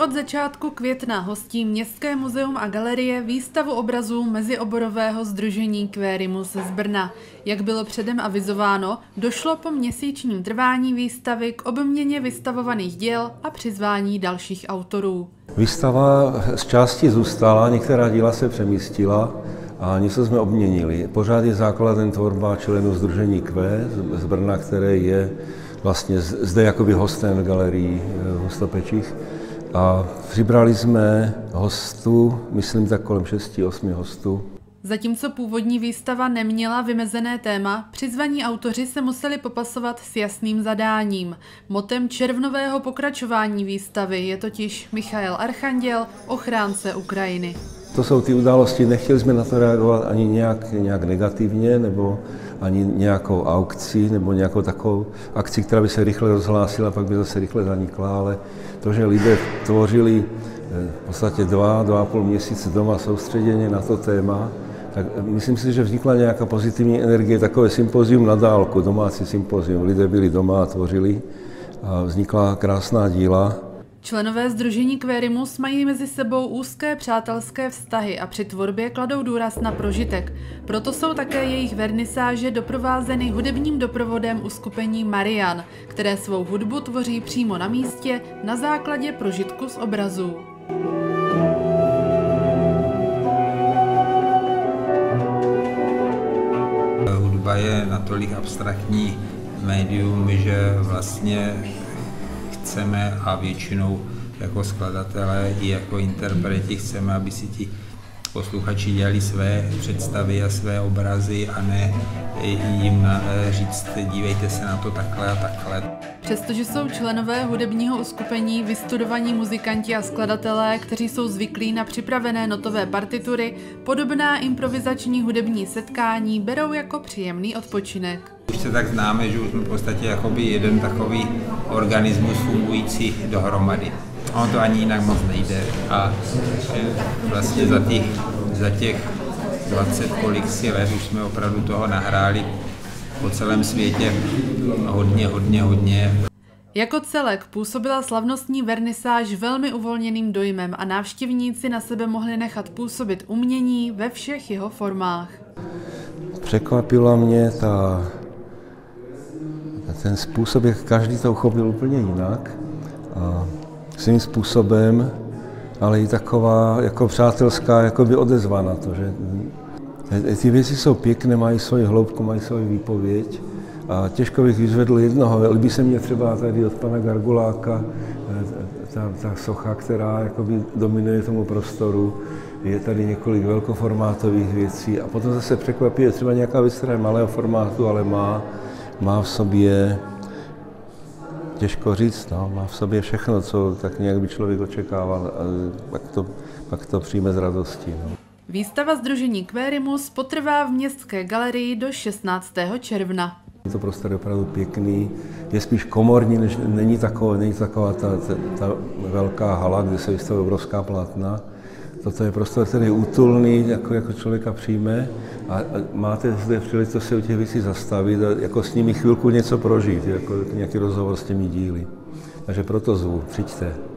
od začátku května hostí Městské muzeum a galerie výstavu obrazů mezioborového sdružení Querimus z Brna. Jak bylo předem avizováno, došlo po měsíčním trvání výstavy k obměně vystavovaných děl a přizvání dalších autorů. Výstava z části zůstala, některá díla se přemístila a něco jsme obměnili. Pořád je základem tvorba členů sdružení Q z Brna, které je vlastně zde jakoby hostem v galerii v Hustopečích. A přibrali jsme hostů, myslím tak kolem 6-8 hostů. Zatímco původní výstava neměla vymezené téma, přizvaní autoři se museli popasovat s jasným zadáním. Motem červnového pokračování výstavy je totiž Michael Archanděl, ochránce Ukrajiny. To jsou ty události, nechtěli jsme na to reagovat ani nějak negativně, nebo ani nějakou aukcí, nebo nějakou takovou akci, která by se rychle rozhlásila, pak by zase rychle zanikla, ale to, že lidé tvořili v podstatě 2,5 měsíce doma soustředěně na to téma, tak myslím si, že vznikla nějaká pozitivní energie, takové sympozium na dálku, domácí sympozium. Lidé byli doma a tvořili a vznikla krásná díla. Členové sdružení Querimus mají mezi sebou úzké přátelské vztahy a při tvorbě kladou důraz na prožitek. Proto jsou také jejich vernisáže doprovázeny hudebním doprovodem uskupení Marian, které svou hudbu tvoří přímo na místě na základě prožitku z obrazů. Hudba je natolik abstraktní médium, že vlastně chceme a většinou jako skladatelé i jako interpreti chceme, aby si ti posluchači dělali své představy a své obrazy a ne jim říct, dívejte se na to takhle a takhle. Přestože jsou členové hudebního uskupení vystudovaní muzikanti a skladatelé, kteří jsou zvyklí na připravené notové partitury, podobná improvizační hudební setkání berou jako příjemný odpočinek. Už se tak známe, že už jsme v podstatě jakoby jeden takový organismus fungující dohromady. Ono to ani jinak moc nejde a vlastně za těch 20 kolik si let už jsme opravdu toho nahráli po celém světě hodně. Jako celek působila slavnostní vernisáž velmi uvolněným dojmem a návštěvníci na sebe mohli nechat působit umění ve všech jeho formách. Překvapila mě ten způsob, jak každý to uchopil úplně jinak. A svým způsobem, ale i taková jako přátelská jakoby odezva na to, že ty věci jsou pěkné, mají svoji hloubku, mají svoji výpověď a těžko bych vyzvedl jednoho. Líbí se mně třeba tady od pana Garguláka ta socha, která jakoby dominuje tomu prostoru. Je tady několik velkoformátových věcí a potom zase překvapí, je třeba nějaká věc, která je malého formátu, ale má v sobě, těžko říct, má v sobě všechno, co tak nějak by člověk očekával, a pak to přijme s radostí. Výstava sdružení Querimus potrvá v Městské galerii do 16. června. To prostor je opravdu pěkný, je spíš komorní, než není taková ta velká hala, kde se vystaví obrovská plátna. Toto je prostor, který je útulný, jako člověka přijme a máte zde příležitost se u těch věcí zastavit a jako s nimi chvilku něco prožít, jako nějaký rozhovor s těmi díly. Takže proto zvu, přijďte.